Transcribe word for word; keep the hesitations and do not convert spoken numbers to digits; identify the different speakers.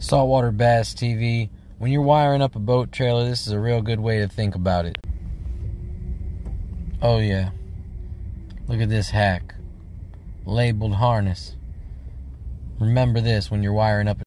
Speaker 1: Saltwater Bass T V. When you're wiring up a boat trailer, this is a real good way to think about it. Oh yeah. Look at this hack. Labeled harness. Remember this when you're wiring up a